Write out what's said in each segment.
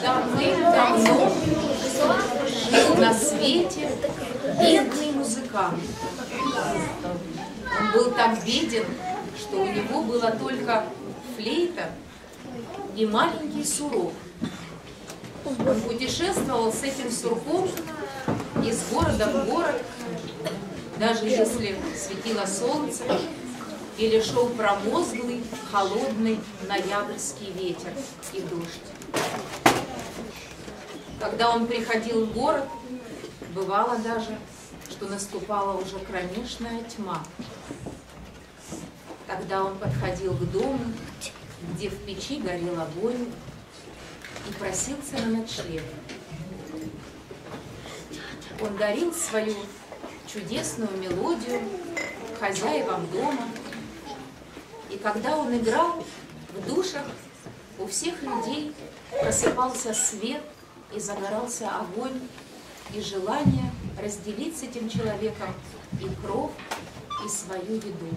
Давным-давно жил на свете бедный музыкант. Он был так беден, что у него была только флейта и маленький сурок. Он путешествовал с этим сурком из города в город, даже если светило солнце или шел промозглый, холодный ноябрьский ветер и дождь. Когда он приходил в город, бывало даже, что наступала уже кромешная тьма. Тогда он подходил к дому, где в печи горел огонь, и просился на ночлег. Он дарил свою чудесную мелодию хозяевам дома, и когда он играл, в душах у всех людей просыпался свет и загорался огонь, и желание разделить с этим человеком и кров, и свою еду.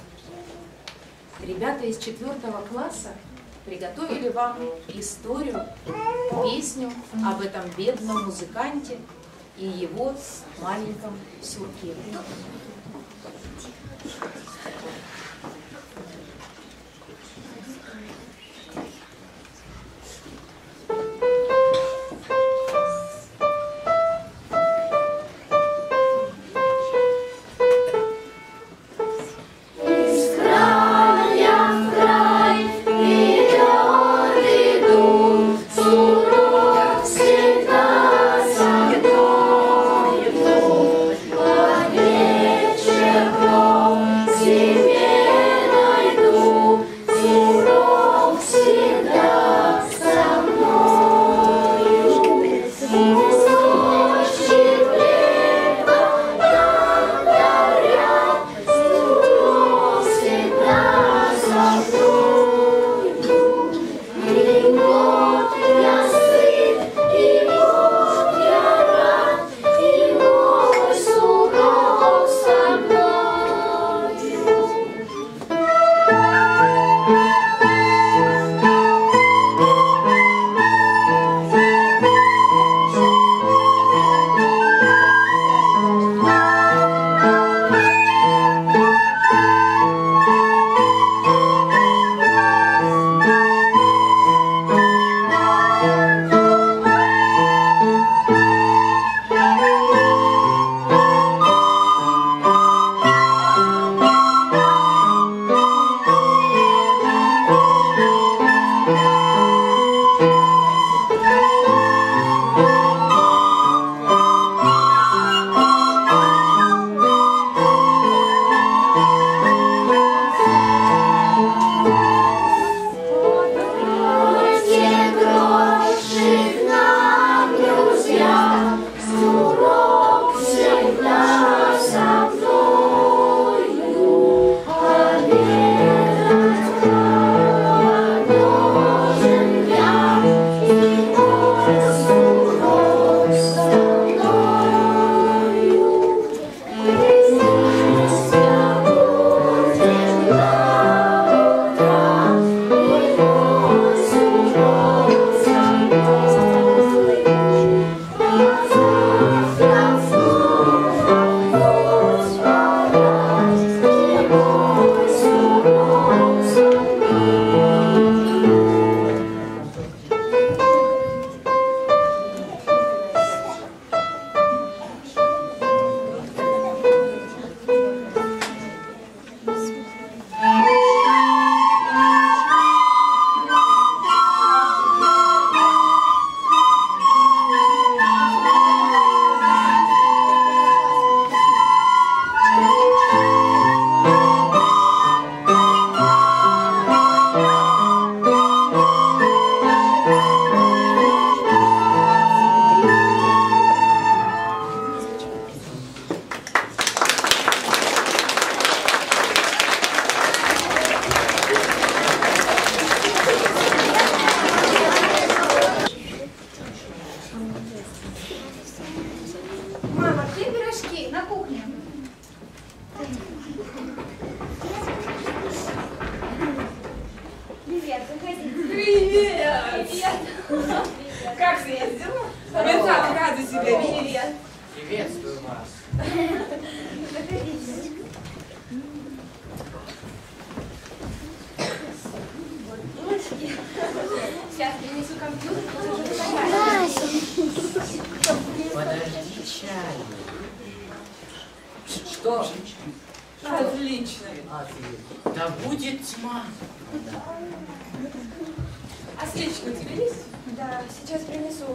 Ребята из 4 класса приготовили вам историю, песню об этом бедном музыканте и его маленьком сурке. съездил. Мы так рады тебя видеть. Приветствую вас. Заходите. Сейчас принесу компьютер. Подожди, чай. Что? Отлично. Да будет тьма. А свечка у тебя есть? Да, сейчас принесу.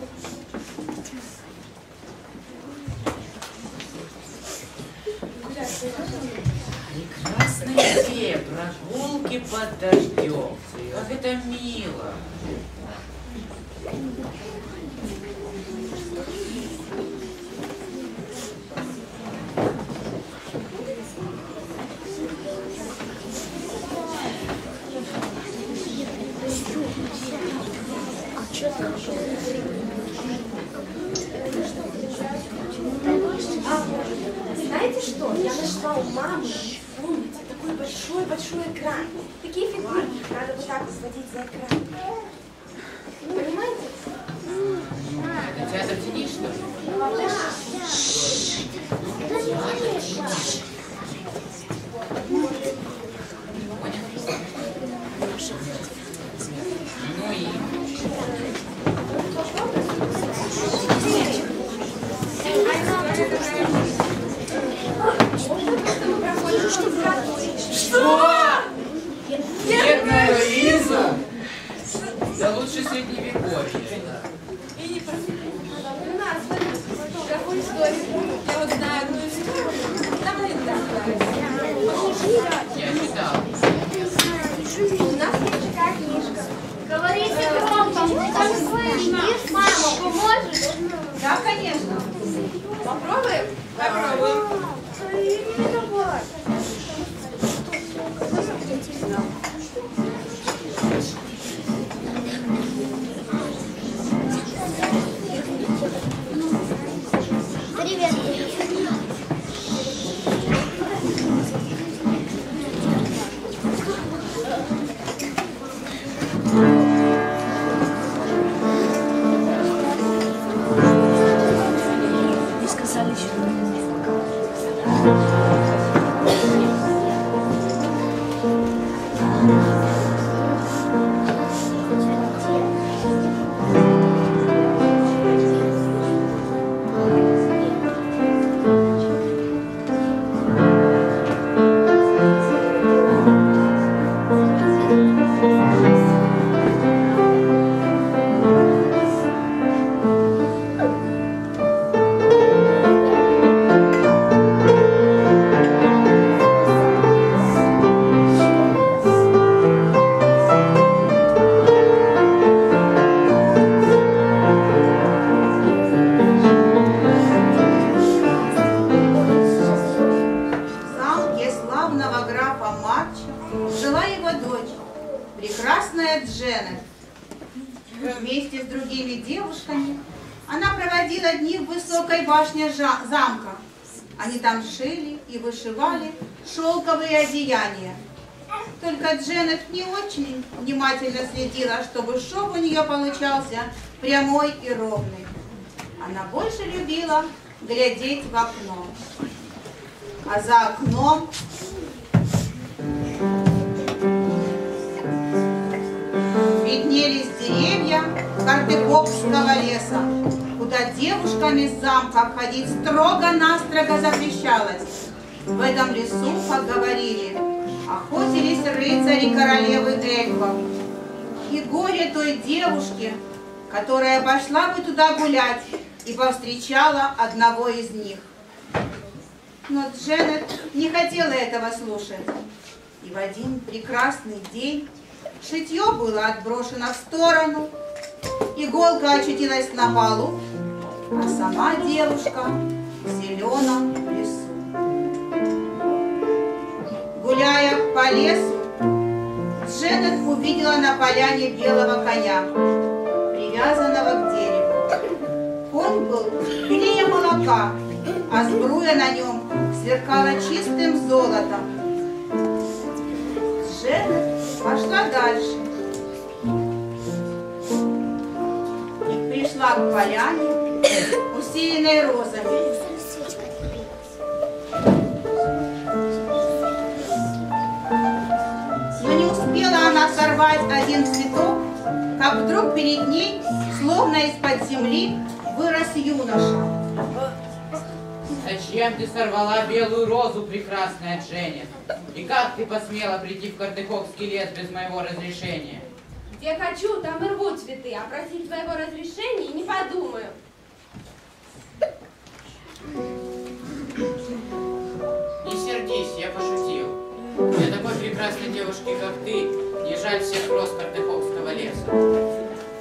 Прекрасная идея. Прогулки под дождем. Как это мило. Знаете что? Я нашла у мамы в комнате такой большой экран. Такие фигурки надо вот так сводить за экран. Понимаете? Это театр теней, что ли? Ну и... Что? Бедная Лиза! Да лучше средневековье. И не у нас, какую историю? Я вот знаю одну историю. Там Я читал. у нас есть такая книжка. Говорите громко, там слышно. Мама, поможешь? Да, конечно. Попробуем? Попробуем. Привет. Не сказали еще. прекрасная Дженет. Вместе с другими девушками она проводила дни в высокой башне замка. Они там шили и вышивали шелковые одеяния. Только Дженет не очень внимательно следила, чтобы шов у нее получался прямой и ровный. Она больше любила глядеть в окно. А за окном виднелись деревья Картыкопского леса, куда девушкам из замка входить строго-настрого запрещалось. В этом лесу, как говорили, охотились рыцари королевы эльфов. И горе той девушке, которая пошла бы туда гулять и повстречала одного из них. Но Дженет не хотела этого слушать. И в один прекрасный день шитье было отброшено в сторону, иголка очутилась на полу, а сама девушка в зеленом лесу. Гуляя по лесу, Дженет увидела на поляне белого коня, привязанного к дереву. Конь был белее молока, а сбруя на нем сверкала чистым золотом. Дженет пошла дальше и пришла подошла к поляне, усеянной розами. Но не успела она сорвать один цветок, как вдруг перед ней, словно из-под земли, вырос юноша. Зачем ты сорвала белую розу, прекрасная Дженнет? И как ты посмела прийти в Картехокский лес без моего разрешения? Где хочу, там и рву цветы, а просить твоего разрешения не подумаю. Не сердись, я пошутил. Для такой прекрасной девушки, как ты, не жаль всех роз Картехокского леса.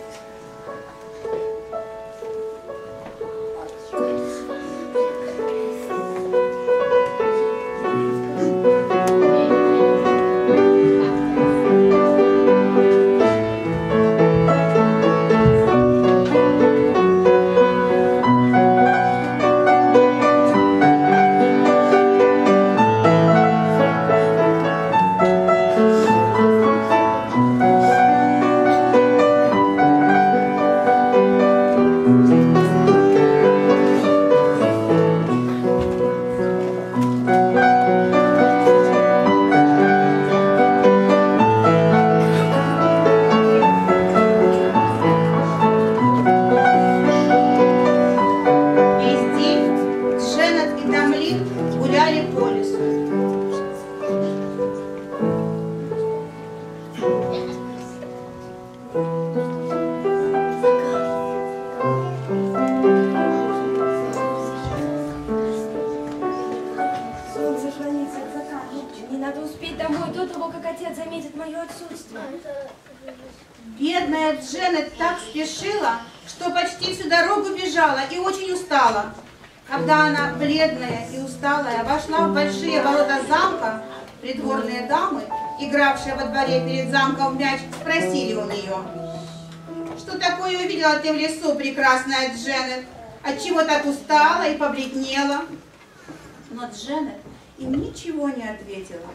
Бедная Дженнет так спешила, что почти всю дорогу бежала и очень устала. Когда она, бледная и усталая, вошла в большие ворота замка, придворные дамы, игравшие во дворе перед замком в мяч, спросили у нее: «Что такое увидела ты в лесу, прекрасная Дженнет? Отчего так устала и побледнела?» Но Дженнет им ничего не ответила.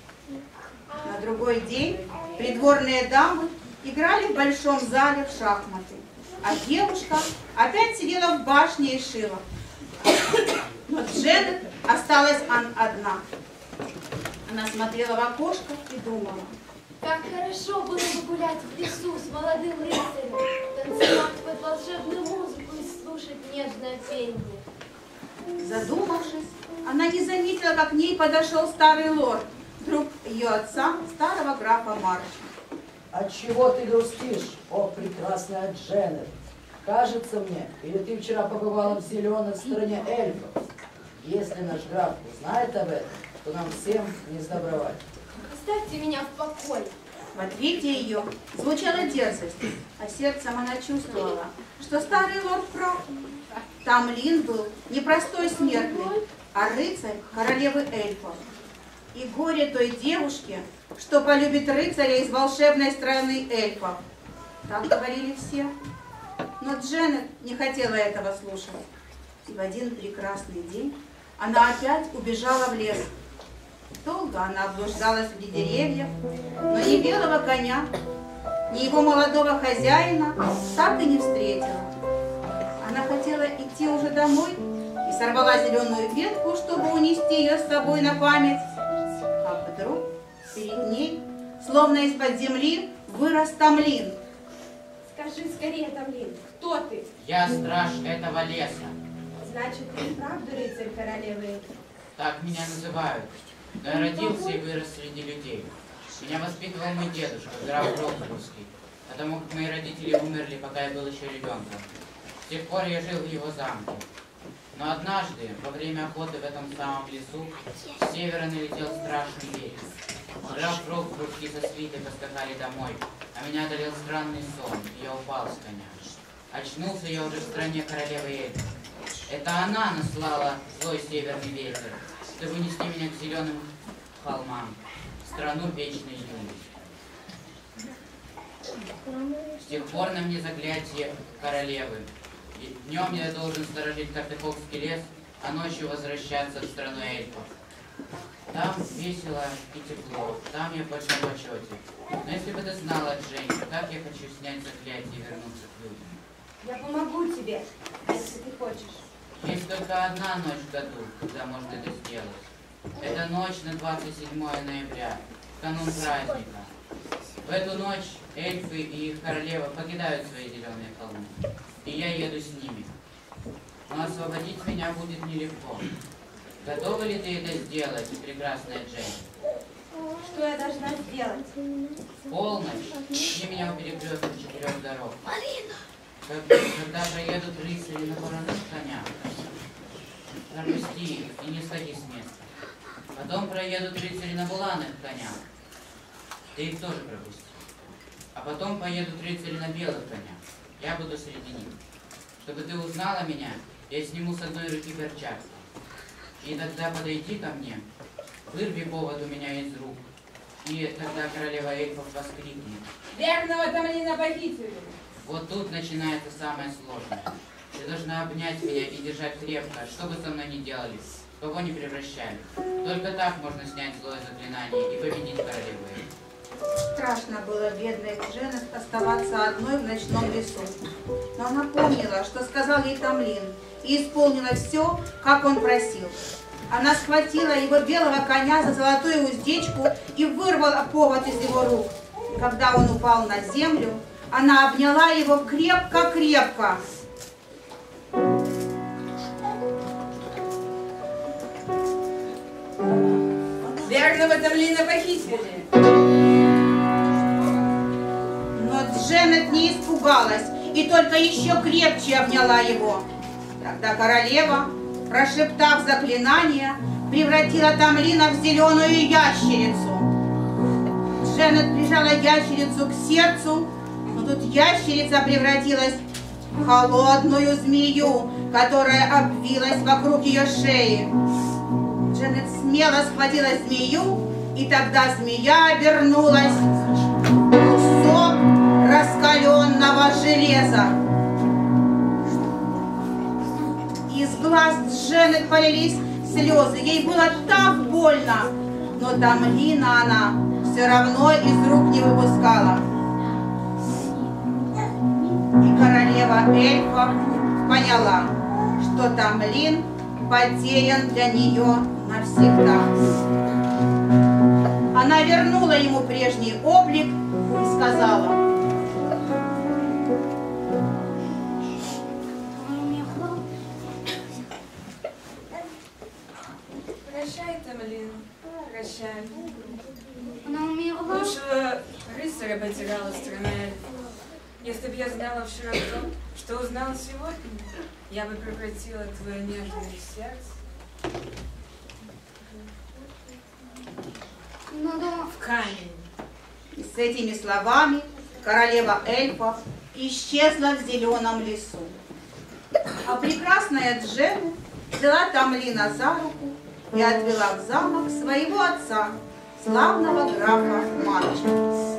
На другой день придворные дамы играли в большом зале в шахматы, а девушка опять сидела в башне и шила. Но Дженнет осталась одна. Она смотрела в окошко и думала: как хорошо было бы гулять в лесу с молодым рыцарем, танцевать под волшебную музыку и слушать нежное пение. Задумавшись, она не заметила, как к ней подошел старый лорд, друг ее отца, старого графа Марча. Отчего ты грустишь, о прекрасная Дженнет? Кажется мне, или ты вчера побывала в зеленой стране эльфов? Если наш граф узнает об этом, то нам всем не сдобровать. Оставьте меня в покое. В ответе ее звучала дерзость, а сердцем она чувствовала, что старый лорд прав. Тамлин был не простой смертный, а рыцарь королевы эльфов. И горе той девушке, что полюбит рыцаря из волшебной страны эльфов. Так говорили все. Но Дженнет не хотела этого слушать. И в один прекрасный день она опять убежала в лес. Долго она блуждала среди деревьев, но ни белого коня, ни его молодого хозяина так и не встретила. Она хотела идти уже домой и сорвала зеленую ветку, чтобы унести ее с собой на память. Как вдруг перед ней, словно из-под земли, вырос Тамлин. Скажи скорее, Тамлин, кто ты? Я страж этого леса. Значит, ты и правда рыцарь королевы? Так меня называют. Но я родился и вырос среди людей. Меня воспитывал мой дедушка, граф Роксбургский, потому как мои родители умерли, пока я был еще ребенком. С тех пор я жил в его замке. Но однажды, во время охоты в этом самом лесу, с севера налетел страшный ветер. Граф Роксбургский со свитой поскакали домой, а меня одолел странный сон, и я упал с коня. Очнулся я уже в стране королевы эльфов. Это она наслала злой северный ветер, чтобы вынести меня к зеленым холмам, в страну вечной юности. С тех пор на мне заклятие королевы. И днем я должен сторожить Картехокский лес, а ночью возвращаться в страну эльфов. Там весело и тепло, там я в большом почете. Но если бы ты знала, Джейн, как я хочу снять заклятие и вернуться к людям. Я помогу тебе, если ты хочешь. Есть только одна ночь в году, когда можно это сделать. Это ночь на 27 ноября, канун праздника. В эту ночь эльфы и их королева покидают свои зеленые холмы, и я еду с ними. Но освободить меня будет нелегко. Готова ли ты это сделать, прекрасная Джейн? Что я должна сделать? В полночь жди меня у перекрестка 4 дорог. Когда проедут рыцари на вороных конях, пропусти их и не сходи с места. Потом проедут рыцари на буланых конях, ты их тоже пропусти. А потом поедут рыцари на белых конях, я буду среди них. Чтобы ты узнала меня, я сниму с одной руки перчатку. И тогда подойди ко мне, вырви повод у меня из рук, и тогда королева эльфов воскликнет: Верного Тамлина похитили! вот тут начинается самое сложное. Ты должна обнять меня и держать крепко, что бы со мной ни делали, в кого не превращали. Только так можно снять злое заклинание и победить королеву эльфов. Страшно было бедной Дженет оставаться одной в ночном лесу. Но она помнила, что сказал ей Тамлин, и исполнила все, как он просил. Она схватила его белого коня за золотую уздечку и вырвала повод из его рук. И когда он упал на землю, она обняла его крепко-крепко. Верного Тамлина похитили! Но Дженет не испугалась и только еще крепче обняла его. Тогда королева, прошептав заклинание, превратила Тамлина в зеленую ящерицу. Дженет прижала ящерицу к сердцу, но тут ящерица превратилась в холодную змею, которая обвилась вокруг ее шеи. Дженет смело схватила змею, и тогда змея обернулась в кусок раскаленного железа. Из глаз Дженет полились слезы, ей было так больно, но Тамлина она все равно из рук не выпускала. И королева эльфов поняла, что Тамлин потерян для нее навсегда. Она вернула ему прежний облик и сказала: Прощай, Тамлин, прощай. Она умерла. Лучшего рыцаря потеряла страна эльфов. Если бы я знала вчера то, что узнала сегодня, я бы превратила твое нежное сердце в камень. И с этими словами королева эльфов исчезла в зеленом лесу. А прекрасная Дженет взяла Тамлина за руку и отвела в замок своего отца, славного графа Марча.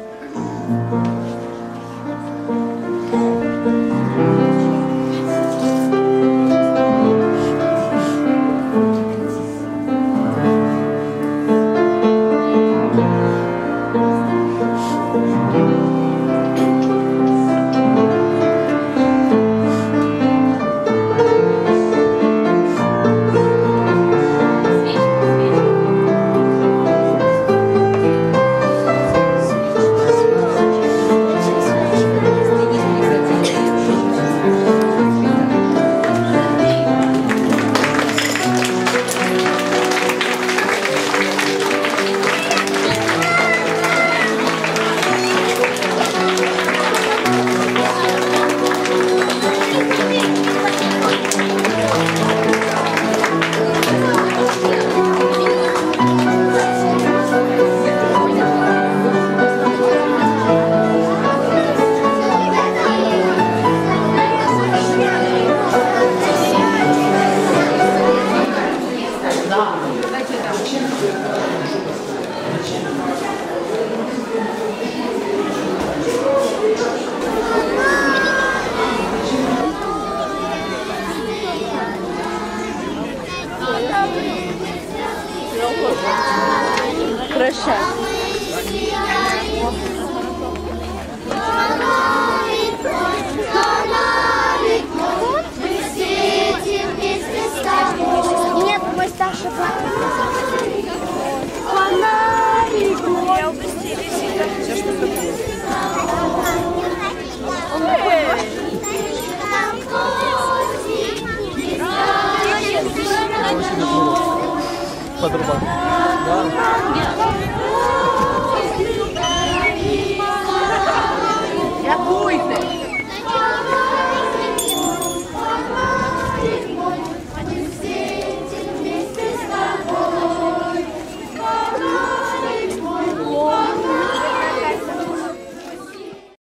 подрубать. Да.